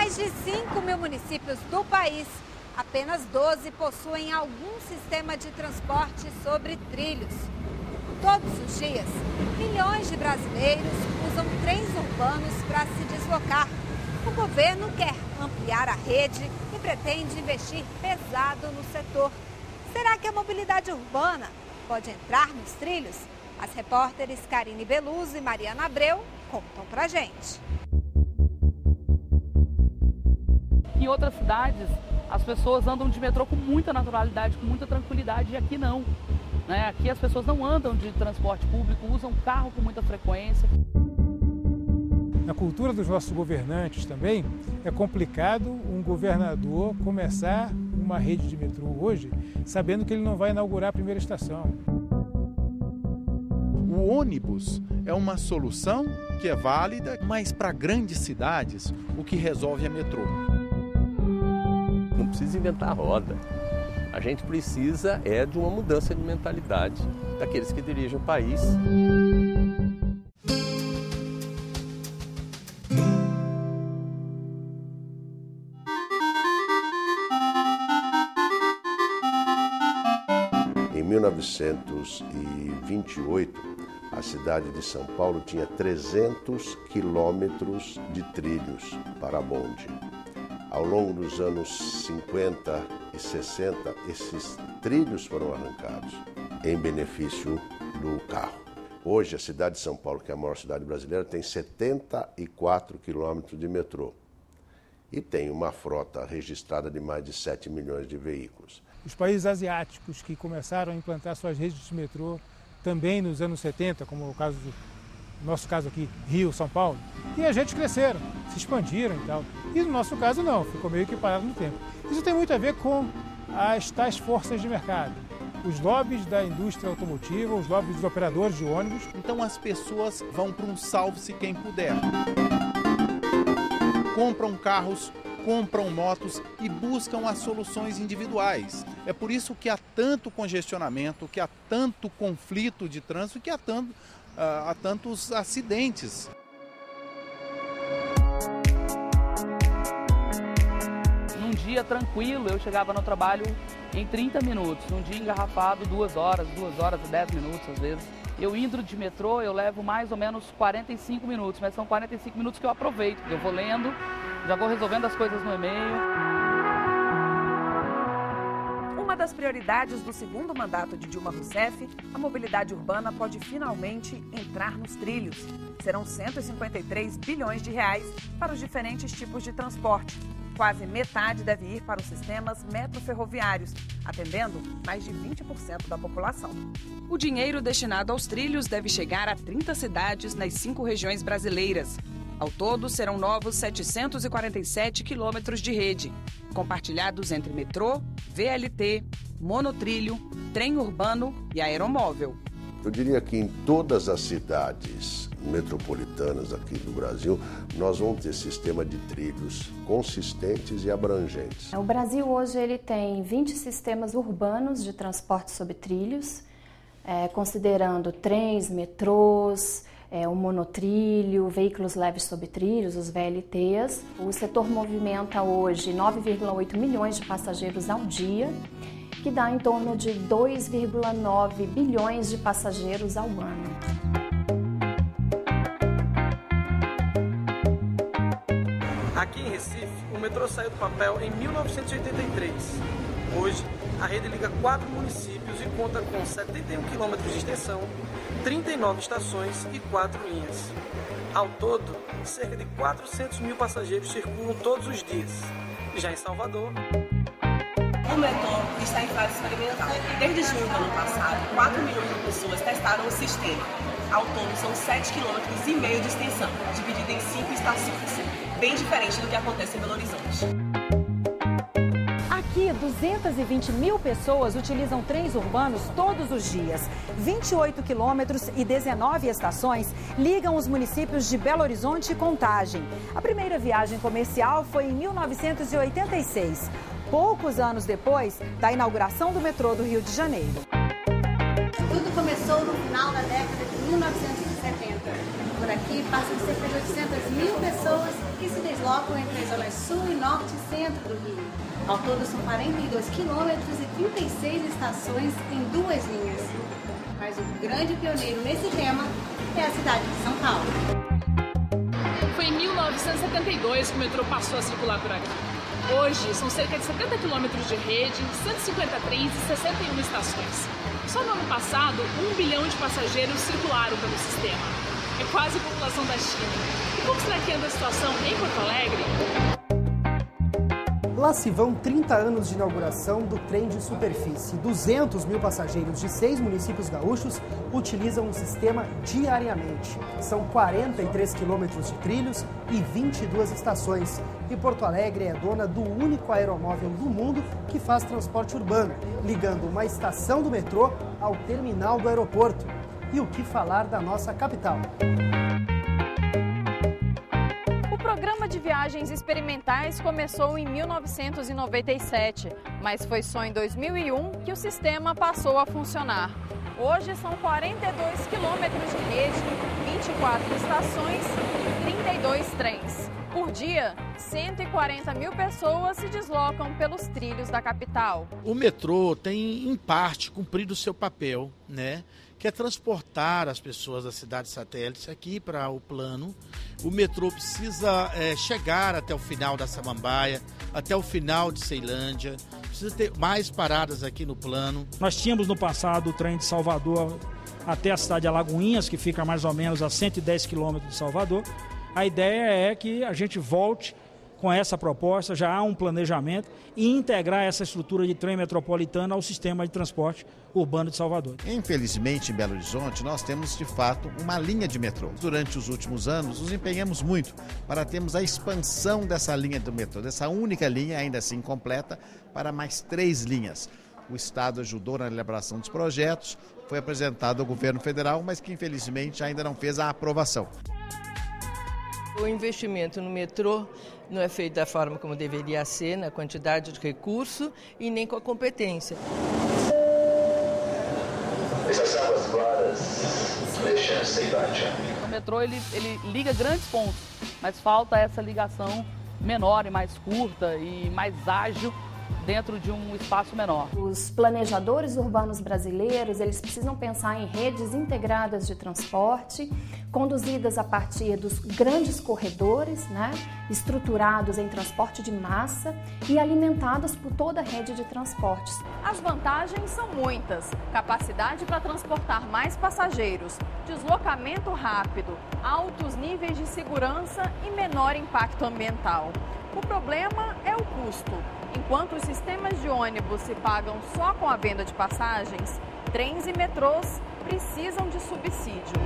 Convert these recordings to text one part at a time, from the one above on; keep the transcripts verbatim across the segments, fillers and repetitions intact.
mais de cinco mil municípios do país, apenas doze possuem algum sistema de transporte sobre trilhos. Todos os dias, milhões de brasileiros usam trens urbanos para se deslocar. O governo quer ampliar a rede e pretende investir pesado no setor. Será que a mobilidade urbana pode entrar nos trilhos? As repórteres Karine Beluso e Mariana Abreu contam pra gente. Em outras cidades, as pessoas andam de metrô com muita naturalidade, com muita tranquilidade, e aqui não. Né? Aqui as pessoas não andam de transporte público, usam carro com muita frequência. Na cultura dos nossos governantes também, é complicado um governador começar uma rede de metrô hoje, sabendo que ele não vai inaugurar a primeira estação. O ônibus é uma solução que é válida, mas para grandes cidades, o que resolve é metrô. Não precisa inventar a roda. A gente precisa é de uma mudança de mentalidade daqueles que dirigem o país. Em mil novecentos e vinte e oito, a cidade de São Paulo tinha trezentos quilômetros de trilhos para bonde. Ao longo dos anos cinquenta e sessenta, esses trilhos foram arrancados em benefício do carro. Hoje, a cidade de São Paulo, que é a maior cidade brasileira, tem setenta e quatro quilômetros de metrô e tem uma frota registrada de mais de sete milhões de veículos. Os países asiáticos que começaram a implantar suas redes de metrô também nos anos setenta, como o caso do nosso caso aqui, Rio, São Paulo, e as redes cresceram, se expandiram e tal. E no nosso caso não, ficou meio que parado no tempo. Isso tem muito a ver com as tais forças de mercado. Os lobbies da indústria automotiva, os lobbies dos operadores de ônibus. Então as pessoas vão para um salve-se quem puder. Compram carros, compram motos e buscam as soluções individuais. É por isso que há tanto congestionamento, que há tanto conflito de trânsito, que há, tanto, uh, há tantos acidentes. Num dia tranquilo, eu chegava no trabalho em trinta minutos. Num dia engarrafado, duas horas, duas horas e dez minutos às vezes. Eu indo de metrô, eu levo mais ou menos quarenta e cinco minutos, mas são quarenta e cinco minutos que eu aproveito. Eu vou lendo, já vou resolvendo as coisas no e-mail. Uma das prioridades do segundo mandato de Dilma Rousseff, a mobilidade urbana pode finalmente entrar nos trilhos. Serão cento e cinquenta e três bilhões de reais para os diferentes tipos de transporte. Quase metade deve ir para os sistemas metroferroviários, atendendo mais de vinte por cento da população. O dinheiro destinado aos trilhos deve chegar a trinta cidades nas cinco regiões brasileiras. Ao todo, serão novos setecentos e quarenta e sete quilômetros de rede, compartilhados entre metrô, V L T, monotrilho, trem urbano e aeromóvel. Eu diria que em todas as cidades metropolitanas aqui do Brasil, nós vamos ter sistema de trilhos consistentes e abrangentes. O Brasil hoje ele tem vinte sistemas urbanos de transporte sobre trilhos, é, considerando trens, metrôs, é, o monotrilho, veículos leves sobre trilhos, os V L Ts. O setor movimenta hoje nove vírgula oito milhões de passageiros ao dia, que dá em torno de dois vírgula nove bilhões de passageiros ao ano. Aqui em Recife, o metrô saiu do papel em mil novecentos e oitenta e três. Hoje, a rede liga quatro municípios e conta com setenta e um quilômetros de extensão, trinta e nove estações e quatro linhas. Ao todo, cerca de quatrocentos mil passageiros circulam todos os dias. Já em Salvador... O metrô está em fase experimental. Desde junho do ano passado, quatro milhões de pessoas testaram o sistema. Ao todo, são sete quilômetros e meio de extensão, dividida em cinco estações. Bem diferente do que acontece em Belo Horizonte. Aqui, duzentas e vinte mil pessoas utilizam trens urbanos todos os dias. vinte e oito quilômetros e dezenove estações ligam os municípios de Belo Horizonte e Contagem. A primeira viagem comercial foi em mil novecentos e oitenta e seis, poucos anos depois da inauguração do metrô do Rio de Janeiro. Tudo começou no final da década de mil novecentos e setenta, por aí. aqui passam cerca de oitocentas mil pessoas que se deslocam entre as zonas sul e norte e centro do Rio. Ao todo são quarenta e dois quilômetros e trinta e seis estações em duas linhas. Mas o grande pioneiro nesse tema é a cidade de São Paulo. Foi em mil novecentos e setenta e dois que o metrô passou a circular por aqui. Hoje, são cerca de setenta quilômetros de rede, cento e cinquenta trens e sessenta e uma estações. Só no ano passado, um bilhão de passageiros circularam pelo sistema. É quase a população da China. E como será que anda a situação em Porto Alegre? Lá se vão trinta anos de inauguração do trem de superfície. duzentos mil passageiros de seis municípios gaúchos utilizam o sistema diariamente. São quarenta e três quilômetros de trilhos e vinte e duas estações. E Porto Alegre é dona do único aeromóvel do mundo que faz transporte urbano, ligando uma estação do metrô ao terminal do aeroporto. E o que falar da nossa capital? O programa de viagens experimentais começou em mil novecentos e noventa e sete, mas foi só em dois mil e um que o sistema passou a funcionar. Hoje são quarenta e dois quilômetros de rede, vinte e quatro estações e trinta e dois trens. Por dia, cento e quarenta mil pessoas se deslocam pelos trilhos da capital. O metrô tem, em parte, cumprido o seu papel, né? Que é transportar as pessoas das cidades satélites aqui para o plano. O metrô precisa é, chegar até o final da Samambaia, até o final de Ceilândia, precisa ter mais paradas aqui no plano. Nós tínhamos no passado o trem de Salvador até a cidade de Alagoinhas, que fica mais ou menos a cento e dez quilômetros de Salvador. A ideia é que a gente volte com essa proposta, já há um planejamento, e integrar essa estrutura de trem metropolitano ao sistema de transporte urbano de Salvador. Infelizmente, em Belo Horizonte, nós temos, de fato, uma linha de metrô. Durante os últimos anos, nos empenhamos muito para termos a expansão dessa linha do metrô, dessa única linha, ainda assim completa, para mais três linhas. O Estado ajudou na elaboração dos projetos, foi apresentado ao governo federal, mas que, infelizmente, ainda não fez a aprovação. O investimento no metrô não é feito da forma como deveria ser, na quantidade de recurso e nem com a competência. O metrô ele, ele liga grandes pontos, mas falta essa ligação menor e mais curta e mais ágil dentro de um espaço menor. Os planejadores urbanos brasileiros, eles precisam pensar em redes integradas de transporte, conduzidas a partir dos grandes corredores, né, estruturados em transporte de massa e alimentados por toda a rede de transportes. As vantagens são muitas: capacidade para transportar mais passageiros, deslocamento rápido, altos níveis de segurança e menor impacto ambiental. O problema é o custo. Enquanto os sistemas de ônibus se pagam só com a venda de passagens, trens e metrôs precisam de subsídio.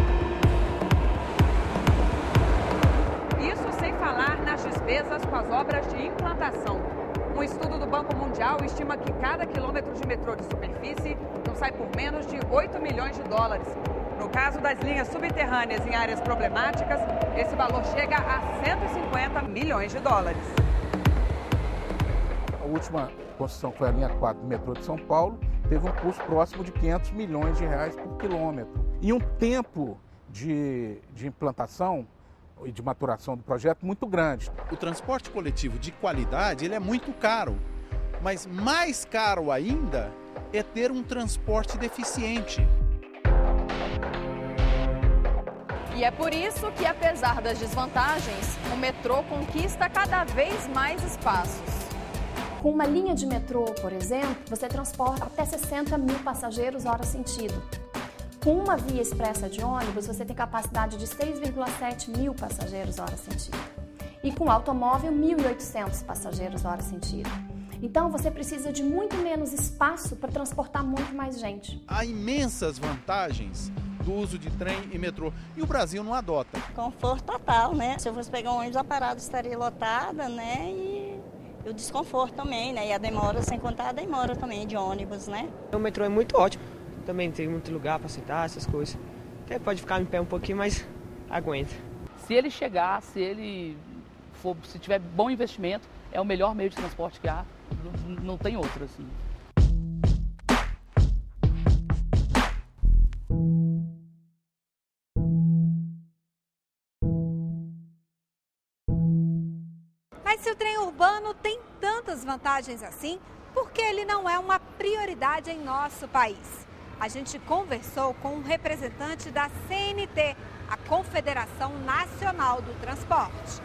Isso sem falar nas despesas com as obras de implantação. Um estudo do Banco Mundial estima que cada quilômetro de metrô de superfície não sai por menos de oito milhões de dólares. No caso das linhas subterrâneas em áreas problemáticas, esse valor chega a cento e cinquenta milhões de dólares. A última construção, que foi a linha quatro do metrô de São Paulo, teve um custo próximo de quinhentos milhões de reais por quilômetro. E um tempo de, de implantação e de maturação do projeto muito grande. O transporte coletivo de qualidade ele é muito caro, mas mais caro ainda é ter um transporte deficiente. E é por isso que, apesar das desvantagens, o metrô conquista cada vez mais espaços. Com uma linha de metrô, por exemplo, você transporta até sessenta mil passageiros hora sentido. Com uma via expressa de ônibus, você tem capacidade de seis vírgula sete mil passageiros hora sentido. E com automóvel, mil e oitocentos passageiros hora sentido. Então, você precisa de muito menos espaço para transportar muito mais gente. Há imensas vantagens do uso de trem e metrô, e o Brasil não adota. Conforto total, né? Se eu fosse pegar um ônibus, a parada estaria lotada, né? E o desconforto também, né? E a demora, sem contar a demora também de ônibus, né? O metrô é muito ótimo, também tem muito lugar para sentar, essas coisas. Até pode ficar em pé um pouquinho, mas aguenta. Se ele chegar, se ele for, se tiver bom investimento, é o melhor meio de transporte que há, não, não tem outro, assim. Mas se o trem urbano tem tantas vantagens assim, por que ele não é uma prioridade em nosso país? A gente conversou com um representante da C N T, a Confederação Nacional do Transporte.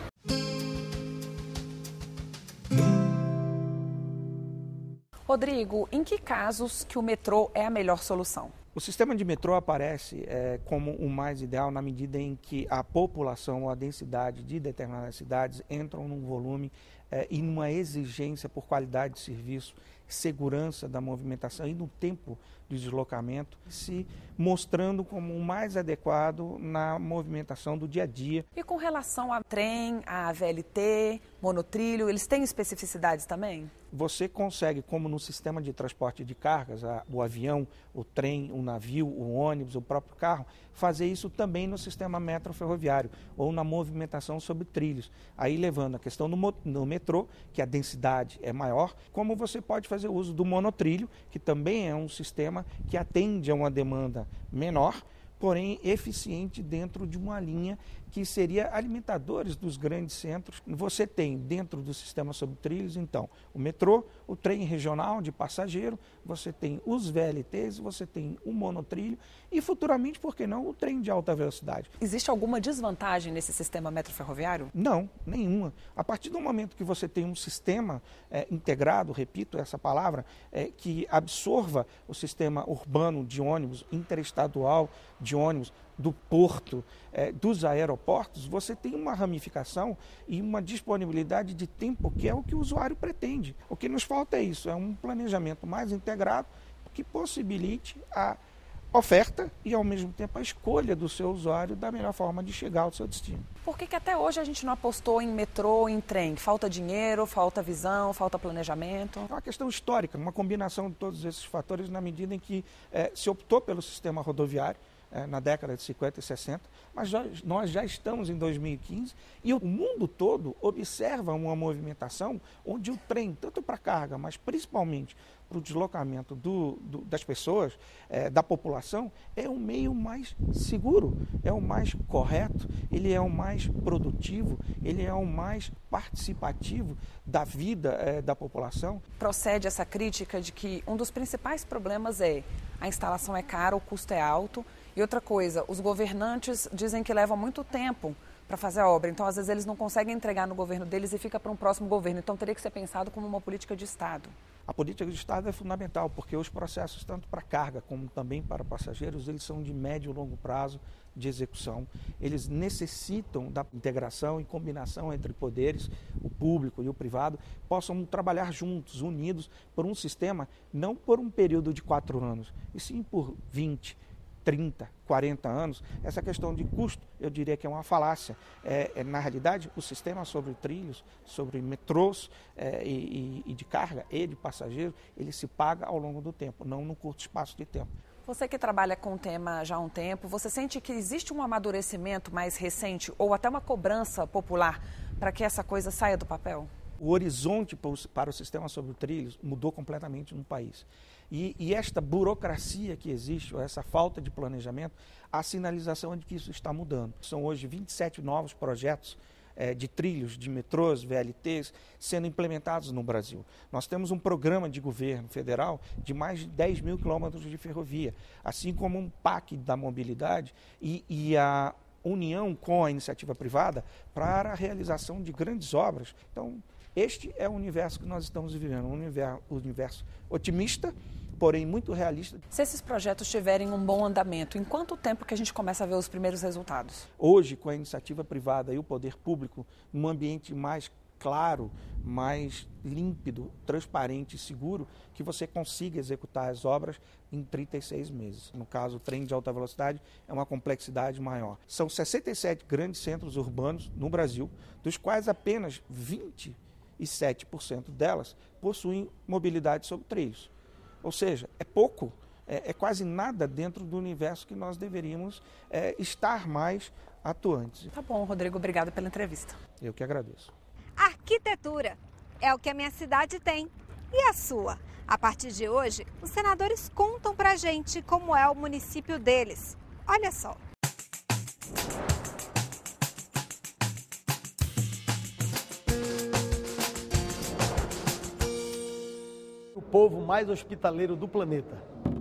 Rodrigo, em que casos que o metrô é a melhor solução? O sistema de metrô aparece é, como o mais ideal na medida em que a população ou a densidade de determinadas cidades entram num volume é, e numa exigência por qualidade de serviço, segurança da movimentação e no tempo de deslocamento, se mostrando como o mais adequado na movimentação do dia a dia. E com relação a trem, a V L T, monotrilho, eles têm especificidades também? Você consegue, como no sistema de transporte de cargas, a, o avião, o trem, o navio, o ônibus, o próprio carro, fazer isso também no sistema metroferroviário ou na movimentação sobre trilhos. Aí levando a questão no, no metrô, que a densidade é maior, como você pode fazer uso do monotrilho, que também é um sistema que atende a uma demanda menor, porém eficiente dentro de uma linha que seria alimentadores dos grandes centros. Você tem dentro do sistema sobre trilhos, então, o metrô, o trem regional de passageiro, você tem os V L Ts, você tem o monotrilho e futuramente, por que não, o trem de alta velocidade. Existe alguma desvantagem nesse sistema metroferroviário? Não, nenhuma. A partir do momento que você tem um sistema é, integrado, repito essa palavra, é, que absorva o sistema urbano de ônibus, interestadual de ônibus, do porto, eh, dos aeroportos, você tem uma ramificação e uma disponibilidade de tempo que é o que o usuário pretende. O que nos falta é isso, é um planejamento mais integrado que possibilite a oferta e, ao mesmo tempo, a escolha do seu usuário da melhor forma de chegar ao seu destino. Por que que até hoje a gente não apostou em metrô, em trem? Falta dinheiro, falta visão, falta planejamento? É uma questão histórica, uma combinação de todos esses fatores na medida em que eh, se optou pelo sistema rodoviário, É, na década de cinquenta e sessenta, mas já, nós já estamos em dois mil e quinze e o mundo todo observa uma movimentação onde o trem, tanto para carga, mas principalmente para o deslocamento do, do, das pessoas, é, da população, é o meio mais seguro, é o mais correto, ele é o mais produtivo, ele é o mais participativo da vida é, da população. Procede essa crítica de que um dos principais problemas é a instalação é cara, o custo é alto. E outra coisa, os governantes dizem que levam muito tempo para fazer a obra. Então, às vezes, eles não conseguem entregar no governo deles e fica para um próximo governo. Então, teria que ser pensado como uma política de Estado. A política de Estado é fundamental, porque os processos, tanto para carga como também para passageiros, eles são de médio e longo prazo de execução. Eles necessitam da integração e combinação entre poderes, o público e o privado, possam trabalhar juntos, unidos, por um sistema, não por um período de quatro anos, e sim por vinte, trinta, quarenta anos. Essa questão de custo, eu diria que é uma falácia. É, é, na realidade, o sistema sobre trilhos, sobre metrôs é, e, e de carga e de passageiro, ele se paga ao longo do tempo, não num curto espaço de tempo. Você que trabalha com o tema já há um tempo, você sente que existe um amadurecimento mais recente ou até uma cobrança popular para que essa coisa saia do papel? O horizonte para o sistema sobre trilhos mudou completamente no país. E, e esta burocracia que existe, ou essa falta de planejamento, a sinalização é de que isso está mudando. São hoje vinte e sete novos projetos eh, de trilhos, de metrôs, V L Ts, sendo implementados no Brasil. Nós temos um programa de governo federal de mais de dez mil quilômetros de ferrovia, assim como um P A C da mobilidade e, e a união com a iniciativa privada para a realização de grandes obras. Então, este é o universo que nós estamos vivendo, um universo, um universo otimista, porém muito realista. Se esses projetos tiverem um bom andamento, em quanto tempo que a gente começa a ver os primeiros resultados? Hoje, com a iniciativa privada e o poder público, num ambiente mais claro, mais límpido, transparente e seguro, que você consiga executar as obras em trinta e seis meses. No caso, o trem de alta velocidade é uma complexidade maior. São sessenta e sete grandes centros urbanos no Brasil, dos quais apenas vinte e sete por cento delas possuem mobilidade sobre trilhos. Ou seja, é pouco, é, é quase nada dentro do universo que nós deveríamos é, estar mais atuantes. Tá bom, Rodrigo, obrigado pela entrevista. Eu que agradeço. Arquitetura é o que a minha cidade tem. E a sua? A partir de hoje, os senadores contam pra gente como é o município deles. Olha só. povo mais hospitaleiro do planeta.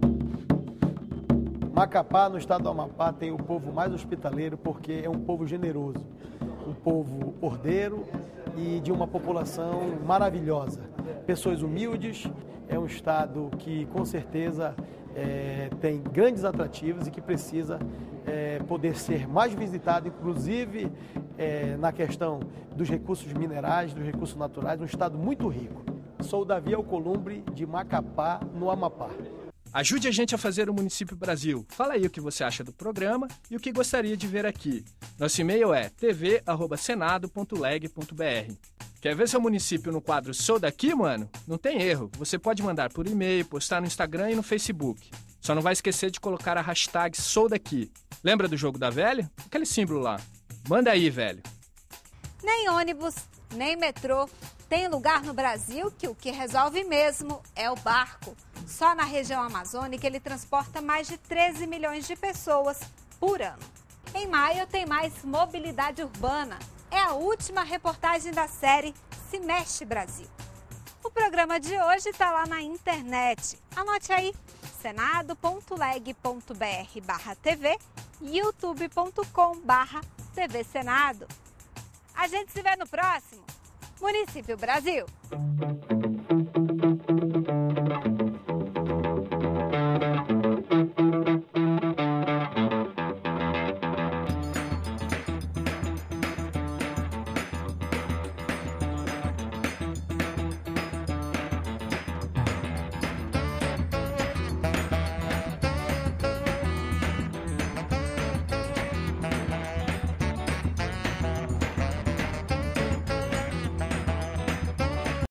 Macapá, no estado do Amapá, tem o povo mais hospitaleiro porque é um povo generoso, um povo ordeiro e de uma população maravilhosa. Pessoas humildes, é um estado que com certeza é, tem grandes atrativos e que precisa é, poder ser mais visitado, inclusive é, na questão dos recursos minerais, dos recursos naturais, um estado muito rico. Sou o Davi Alcolumbre, de Macapá, no Amapá. Ajude a gente a fazer o Município Brasil. Fala aí o que você acha do programa e o que gostaria de ver aqui. Nosso e-mail é t v arroba senado ponto leg ponto b r. Quer ver seu município no quadro Sou Daqui, mano? Não tem erro. Você pode mandar por e-mail, postar no Instagram e no Facebook. Só não vai esquecer de colocar a hashtag Sou Daqui. Lembra do jogo da velha? Aquele símbolo lá. Manda aí, velho. Nem ônibus, nem metrô. Tem lugar no Brasil que o que resolve mesmo é o barco. Só na região amazônica ele transporta mais de treze milhões de pessoas por ano. Em maio tem mais mobilidade urbana. É a última reportagem da série Se Mexe Brasil. O programa de hoje está lá na internet. Anote aí, senado ponto leg ponto b r barra t v e youtube ponto com barra t v senado. A gente se vê no próximo Município Brasil.